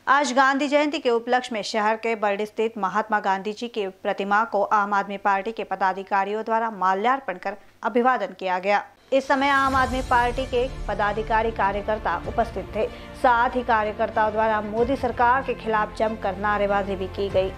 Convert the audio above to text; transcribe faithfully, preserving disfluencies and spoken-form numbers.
आज गांधी जयंती के उपलक्ष्य में शहर के बरडी स्थित महात्मा गांधी जी की प्रतिमा को आम आदमी पार्टी के पदाधिकारियों द्वारा माल्यार्पण कर अभिवादन किया गया। इस समय आम आदमी पार्टी के पदाधिकारी कार्यकर्ता उपस्थित थे। साथ ही कार्यकर्ताओं द्वारा मोदी सरकार के खिलाफ जमकर नारेबाजी भी की गई।